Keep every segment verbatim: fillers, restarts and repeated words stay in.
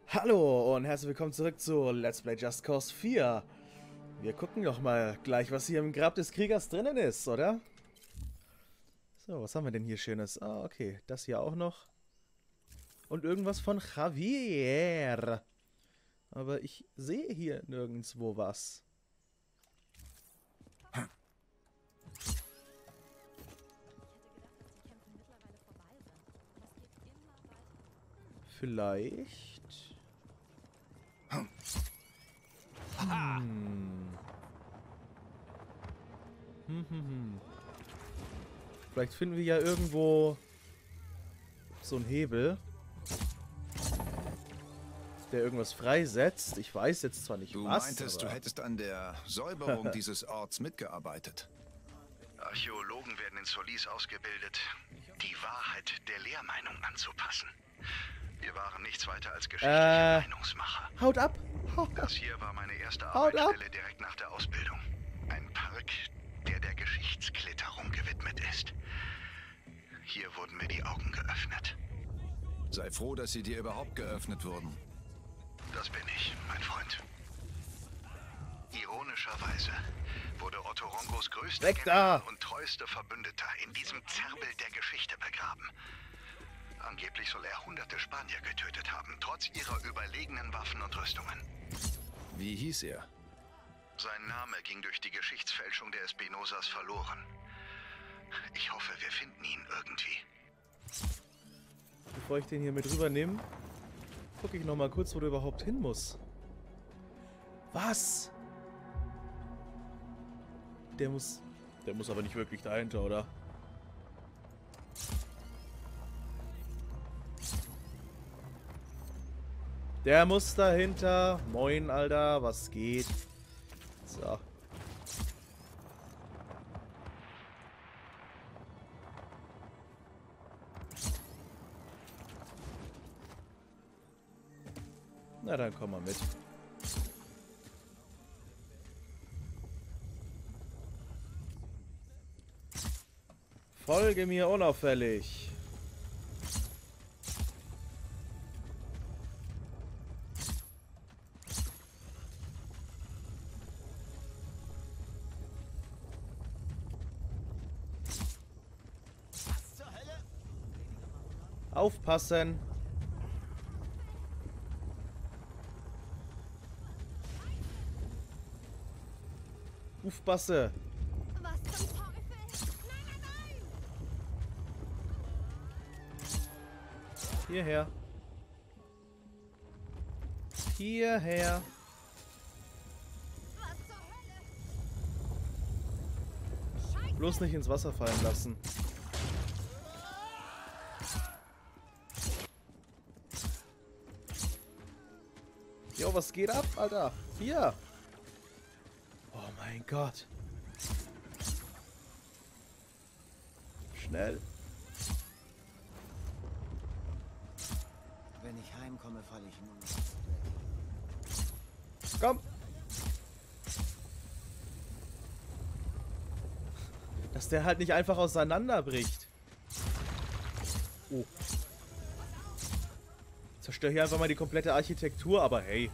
Hallo und herzlich willkommen zurück zu Let's Play Just Cause vier. Wir gucken doch mal gleich, was hier im Grab des Kriegers drinnen ist, oder? So, was haben wir denn hier Schönes? Ah, okay, das hier auch noch. Und irgendwas von Javier. Aber ich sehe hier nirgendwo was. Vielleicht... Hm. Hm, hm, hm. Vielleicht finden wir ja irgendwo so einen Hebel, der irgendwas freisetzt. Ich weiß jetzt zwar nicht du was, meintest, aber... du hättest an der Säuberung dieses Orts mitgearbeitet. Archäologen werden in Solis ausgebildet, die Wahrheit der Lehrmeinung anzupassen. Wir waren nichts weiter als geschichtliche Äh, Meinungsmacher. Haut ab! Haut ab! Das hier war meine erste Haut ab. Arbeitsstelle direkt nach der Ausbildung. Ein Park, der der Geschichtsklitterung gewidmet ist. Hier wurden mir die Augen geöffnet. Sei froh, dass sie dir überhaupt geöffnet wurden. Das bin ich, mein Freund. Ironischerweise wurde Otto Rongos größter Weg da! General und treuester Verbündeter in diesem Zerbel der Geschichte begraben. Angeblich soll er hunderte Spanier getötet haben, trotz ihrer überlegenen Waffen und Rüstungen. Wie hieß er? Sein Name ging durch die Geschichtsfälschung der Espinosas verloren. Ich hoffe, wir finden ihn irgendwie. Bevor ich den hier mit rübernehme, gucke ich noch mal kurz, wo du überhaupt hin musst. Was? Der muss... Der muss aber nicht wirklich dahinter, oder? Der muss dahinter. Moin, Alter. Was geht? So. Na, dann komm mal mit. Folge mir unauffällig. Aufpassen. Aufpasse. Was zum Teufel? Nein, nein, nein! Hierher. Hierher. Was zur Hölle? Scheiße! Bloß nicht ins Wasser fallen lassen. Jo, was geht ab, Alter? Hier. Oh mein Gott. Schnell. Wenn ich heimkomme, falle ich nun. Komm. Dass der halt nicht einfach auseinanderbricht. Oh. Zerstör hier einfach mal die komplette Architektur, aber hey.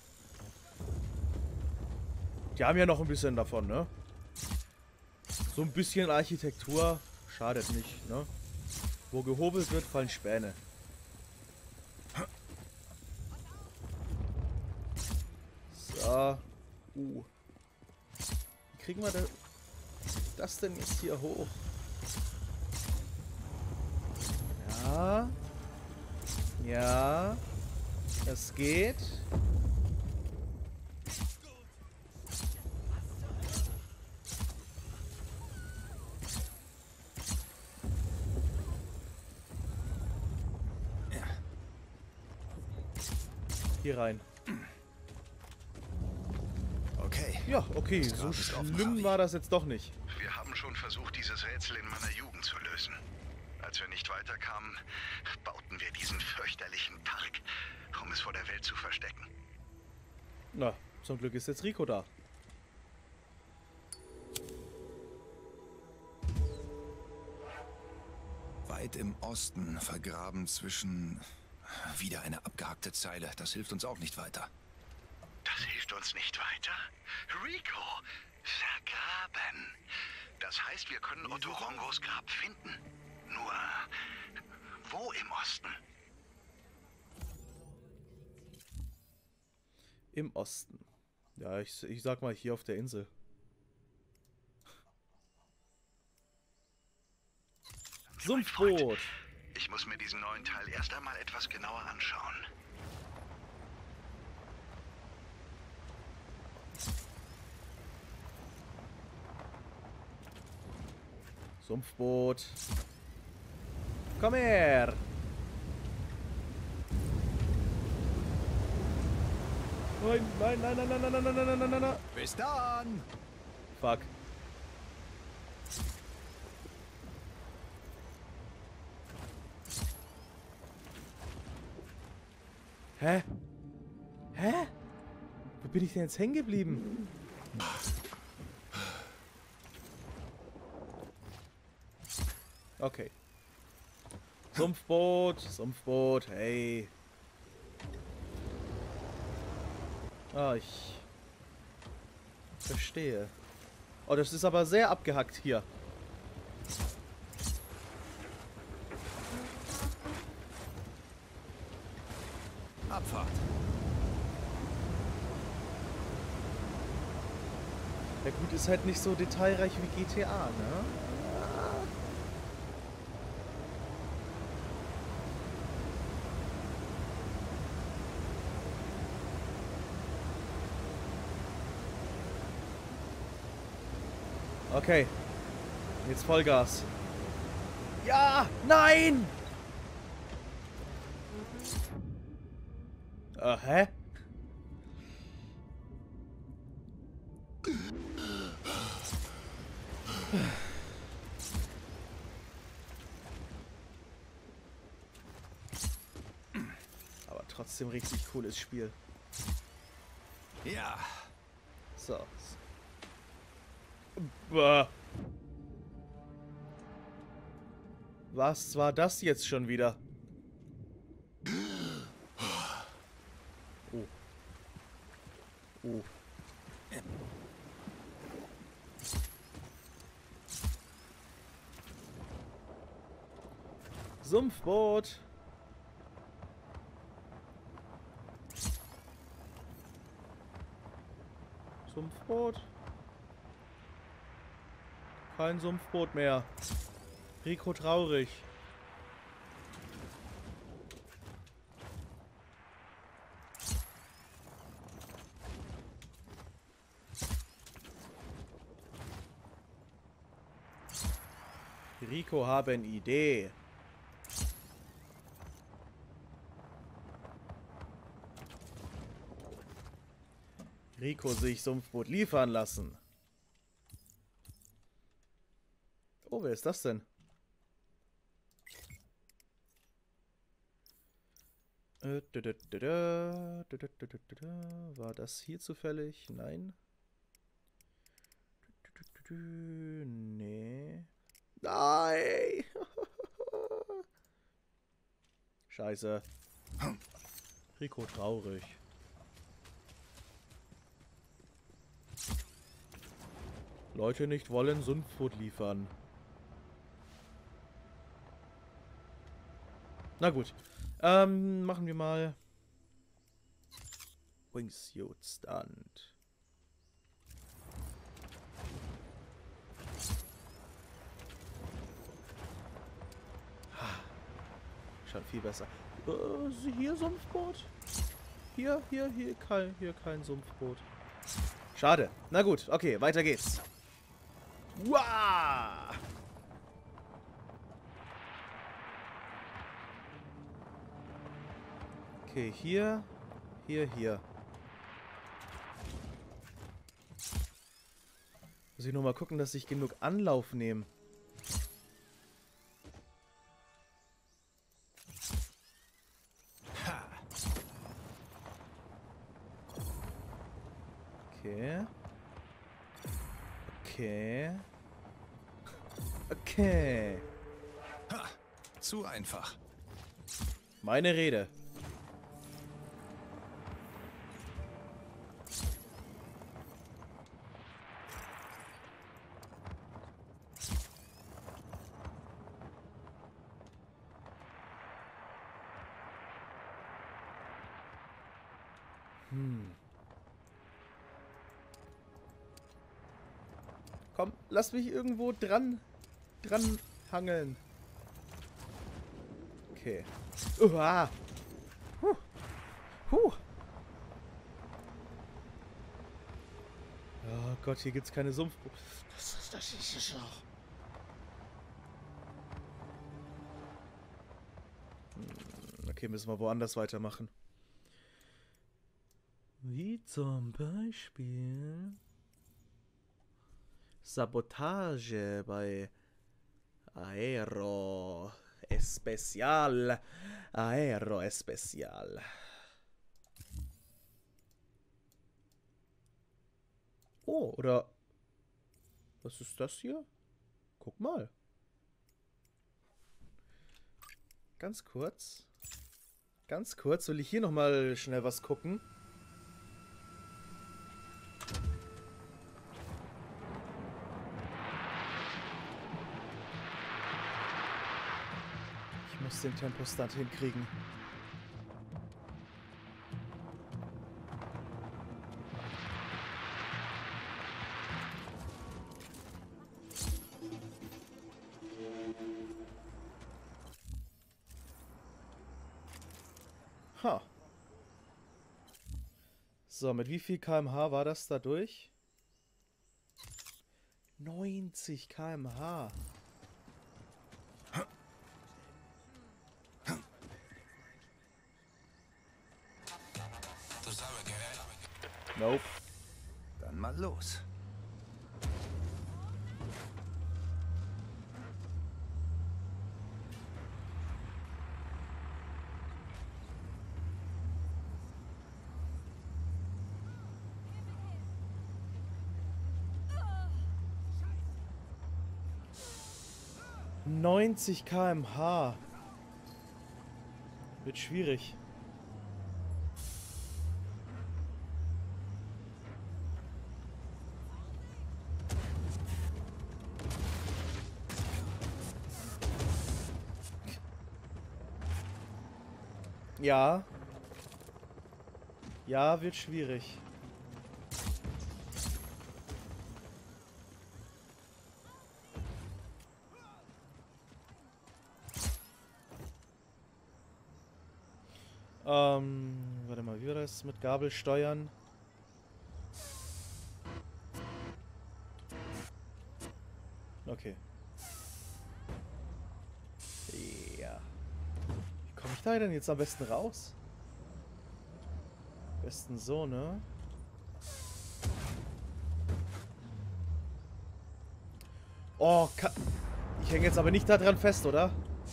Die haben ja noch ein bisschen davon, ne? So ein bisschen Architektur schadet nicht, ne? Wo gehobelt wird, fallen Späne. So. Uh. Wie kriegen wir da das denn jetzt hier hoch? Ja. Ja. Es geht. Hier rein. Okay. Ja, okay. Das Grab So ist offen, schlimm Javi. war das jetzt doch nicht. Wir haben schon versucht, dieses Rätsel in meiner Jugend zu lösen. Als wir nicht weiterkamen, bauten wir diesen fürchterlichen Park, um es vor der Welt zu verstecken. Na, zum Glück ist jetzt Rico da. Weit im Osten vergraben zwischen Wieder eine abgehackte Zeile. Das hilft uns auch nicht weiter. Das hilft uns nicht weiter? Rico, vergraben. Das heißt, wir können Otto Rongos Grab finden. Nur, wo im Osten? Im Osten. Ja, ich, ich sag mal hier auf der Insel. Sumpfboot. Ich muss mir diesen neuen Teil erst einmal etwas genauer anschauen. Sumpfboot. Komm her. Nein, nein, nein, nein, nein, nein, nein, nein, nein, nein, nein, nein. Bis dann! Fuck. Hä? Hä? Wo bin ich denn jetzt hängen geblieben? Okay. Sumpfboot, Sumpfboot, hey. Ah, ich verstehe. Oh, das ist aber sehr abgehackt hier. Abfahrt. Ja gut, ist halt nicht so detailreich wie G T A, ne? Okay. Jetzt Vollgas. Ja! Nein! Äh, hä? Aber trotzdem richtig cooles Spiel. Ja. So. Bah. Was war das jetzt schon wieder? Oh. Oh. Sumpfboot. Sumpfboot. Kein Sumpfboot mehr. Rico traurig. Rico haben Idee. Rico sich Sumpfboot liefern lassen. Oh, wer ist das denn? War das hier zufällig? Nein. Nee. Nein! Scheiße. Rico traurig. Leute nicht wollen Sumpfboot liefern. Na gut. Ähm, machen wir mal Wingsuit Stunt. Schon viel besser. Äh, hier Sumpfboot? Hier, hier, hier, kein, hier kein Sumpfboot. Schade. Na gut, okay, weiter geht's. Wow! Okay, hier, hier, hier. Muss ich nur mal gucken, dass ich genug Anlauf nehme. Okay. Okay. Okay. Ha, zu einfach. Meine Rede. Hm. Komm, lass mich irgendwo dran, dran hangeln. Okay. Uah. Huh. Huh. Oh Gott, hier gibt's keine Sumpf. Was ist das? Das ist auch. Okay, müssen wir woanders weitermachen. Wie zum Beispiel Sabotage bei Aero Especial. Aero Especial. Oh, oder was ist das hier? Guck mal. Ganz kurz. Ganz kurz, will ich hier nochmal schnell was gucken. Ich muss den Tempostand hinkriegen. Ha. So, mit wie viel Kilometer pro Stunde war das da durch? neunzig Kilometer pro Stunde. Nope. Dann mal los. neunzig Kilometer pro Stunde. Wird schwierig. Ja. Ja, wird schwierig. Ähm, warte mal, wie war das mit Gabel steuern? Okay. Ja. Wie komme ich da denn jetzt am besten raus? Am besten so, ne? Oh, ka- ich hänge jetzt aber nicht da dran fest, oder?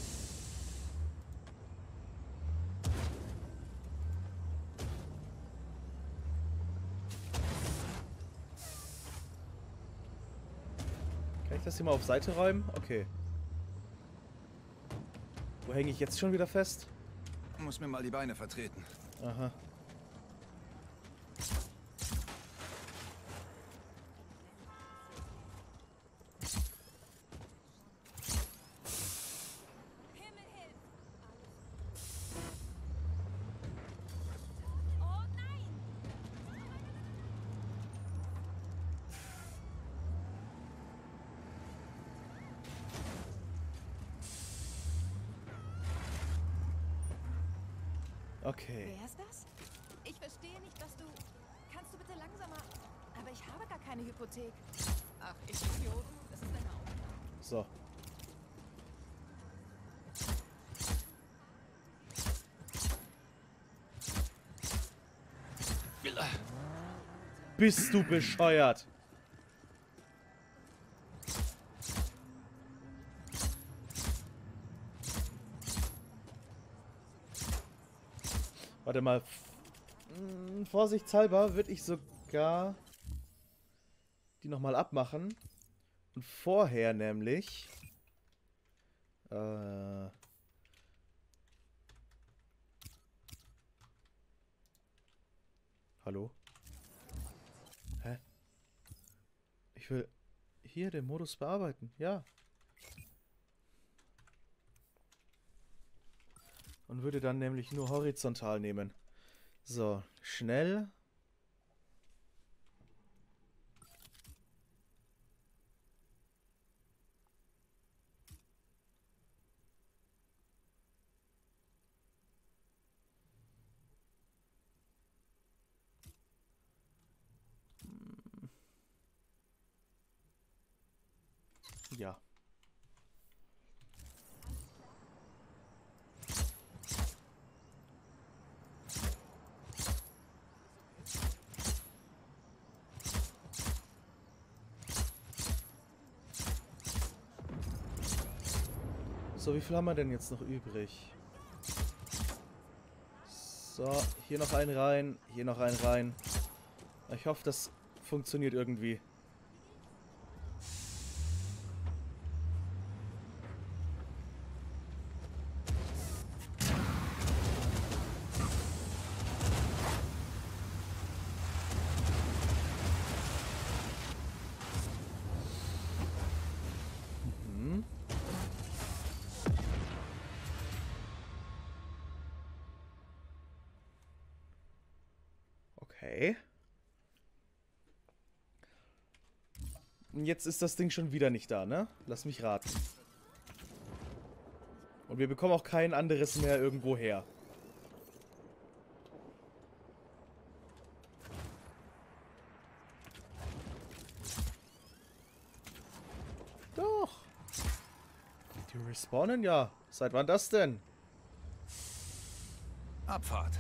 Kann ich das hier mal auf Seite räumen? Okay. Wo hänge ich jetzt schon wieder fest? Muss mir mal die Beine vertreten. Aha. Himmel hilf! Oh nein! Okay. Wer ist das? Ich verstehe nicht, was du... Kannst du bitte langsamer... Aber ich habe gar keine Hypothek. Ach, ich Idiot. Das ist deine Aufgabe. So. Bist du bescheuert? Warte mal. Hm, vorsichtshalber würde ich sogar die nochmal abmachen. Und vorher nämlich... Äh... Hallo? Hä? Ich will hier den Modus bearbeiten. Ja. Und würde dann nämlich nur horizontal nehmen. So, schnell. Ja. So, wie viel haben wir denn jetzt noch übrig? So, hier noch einen rein, hier noch einen rein. Ich hoffe, das funktioniert irgendwie. Okay. Und jetzt ist das Ding schon wieder nicht da, ne? Lass mich raten. Und wir bekommen auch kein anderes mehr irgendwo her. Doch. Die respawnen ja. Seit wann das denn? Abfahrt.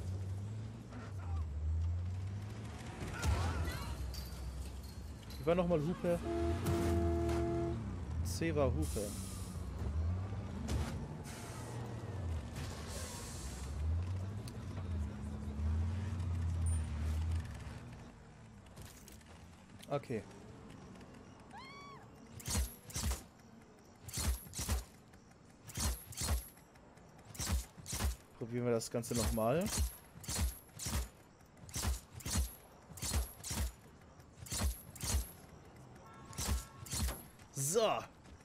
Wie war nochmal Hupe? C war Hupe. Okay. Probieren wir das Ganze nochmal. So. Ein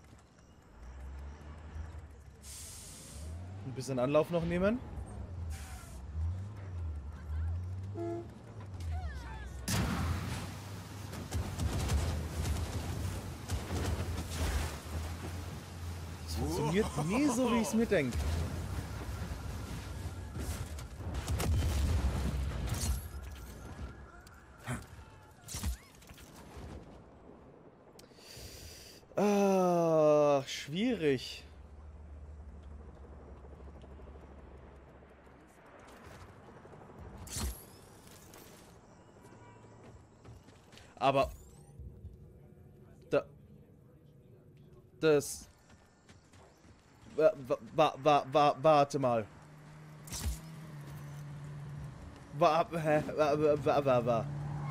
bisschen Anlauf noch nehmen. Das funktioniert nie so, wie ich es mir denke. Ah, schwierig. Aber da das wa, wa, wa, wa, warte mal. Wa, hä, wa, wa, wa, wa.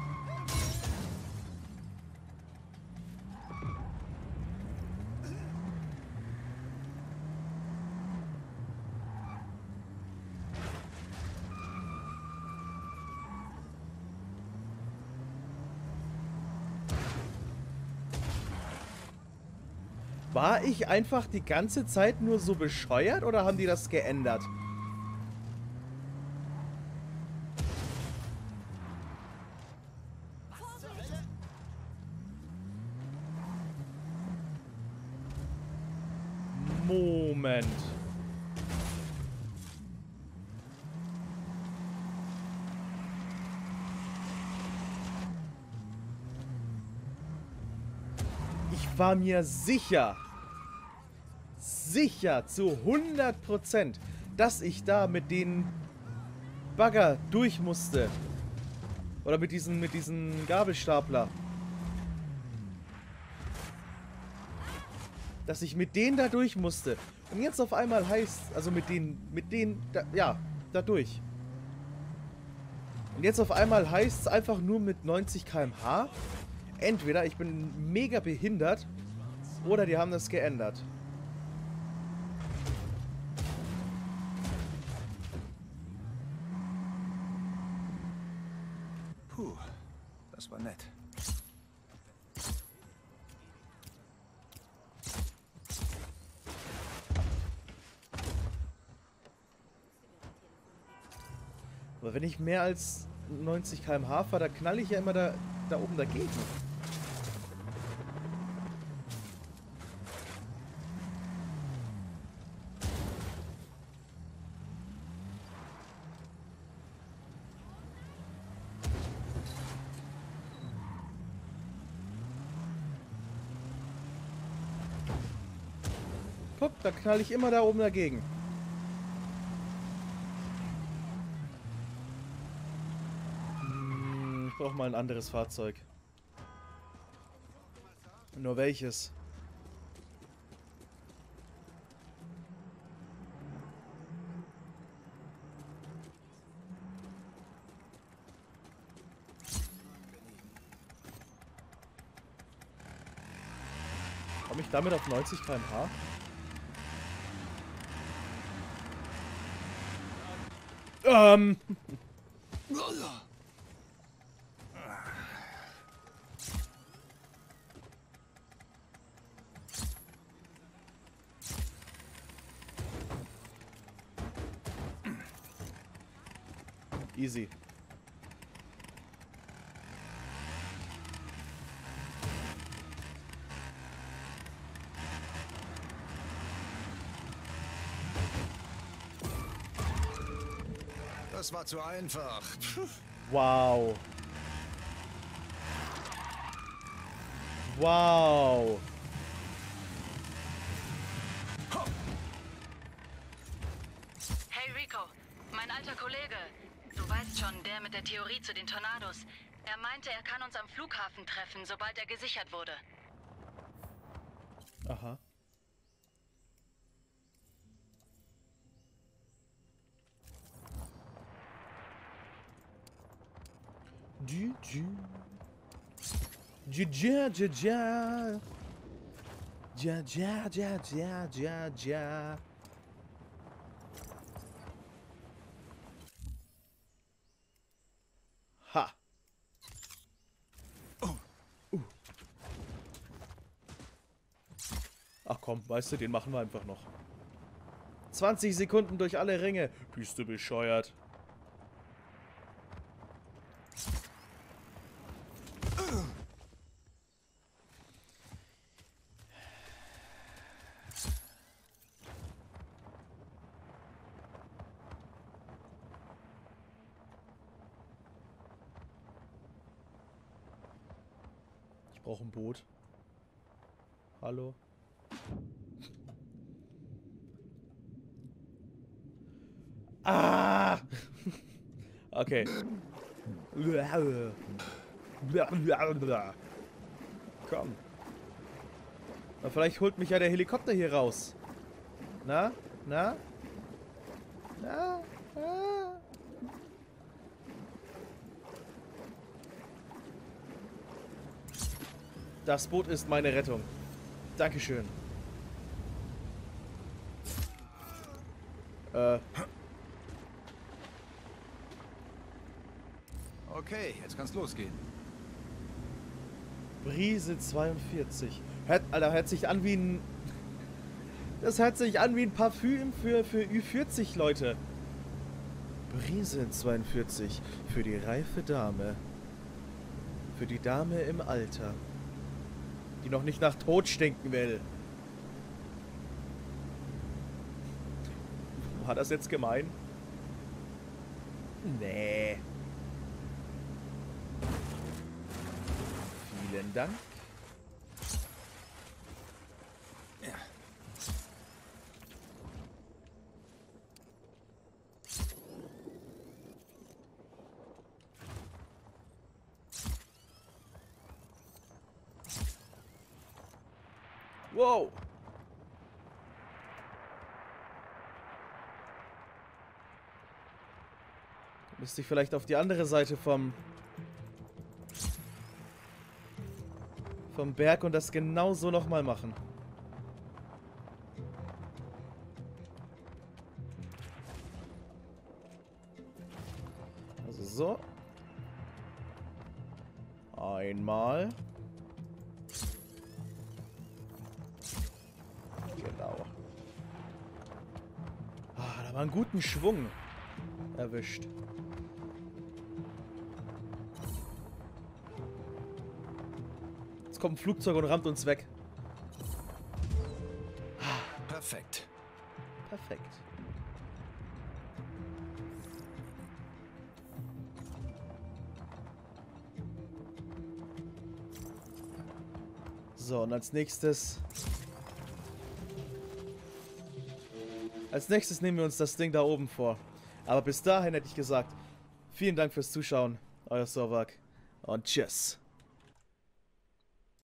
War ich einfach die ganze Zeit nur so bescheuert oder haben die das geändert? Moment. Ich war mir sicher, sicher zu hundert Prozent, dass ich da mit den Bagger durch musste. Oder mit diesen, mit diesen Gabelstapler. Dass ich mit denen da durch musste. Und jetzt auf einmal heißt, also mit denen, mit denen, da, ja, da durch. Und jetzt auf einmal heißt es einfach nur mit neunzig Kilometer pro Stunde. Entweder ich bin mega behindert oder die haben das geändert. Puh, das war nett. Aber wenn ich mehr als neunzig Kilometer pro Stunde fahre, da knall ich ja immer da, da oben dagegen. Guck, da knall ich immer da oben dagegen. Hm, ich brauche mal ein anderes Fahrzeug. Nur welches? Komme ich damit auf neunzig Kilometer pro Stunde? Ähm. Easy. Das war zu einfach. Wow. Wow. Hey Rico, mein alter Kollege. Du weißt schon, der mit der Theorie zu den Tornados. Er meinte, er kann uns am Flughafen treffen, sobald er gesichert wurde. Aha. Du, du. Ja, ja, ja, ja. Ja, ja, ja, ja, ja, ja. Ha. Oh. Uh. Ach komm, weißt du, den machen wir einfach noch. zwanzig Sekunden durch alle Ringe. Bist du bescheuert? Ich brauche ein Boot. Hallo? Ah! Okay. Komm. Na, vielleicht holt mich ja der Helikopter hier raus. Na? Na? Na? Na? Das Boot ist meine Rettung. Dankeschön. Äh. Okay, jetzt kann's losgehen. Brise zweiundvierzig. Hört, Alter, hört sich an wie ein... Das hört sich an wie ein Parfüm für, für Ü vierzig, Leute. Brise zweiundvierzig. Für die reife Dame. Für die Dame im Alter. Die noch nicht nach Tod stinken will. War das jetzt gemein? Nee. Vielen Dank. Ja. Wow. Müsste ich vielleicht auf die andere Seite vom vom Berg und das genau so nochmal machen. Also so. Einmal. Genau. Ah, da war einen guten Schwung erwischt. kommt ein Flugzeug und rammt uns weg. Perfekt. Perfekt. So, und als nächstes... Als nächstes nehmen wir uns das Ding da oben vor. Aber bis dahin hätte ich gesagt, vielen Dank fürs Zuschauen, euer Sovak und tschüss.